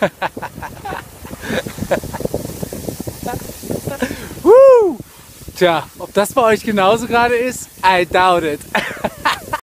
Tja, ob das bei euch genauso gerade ist, I doubt it.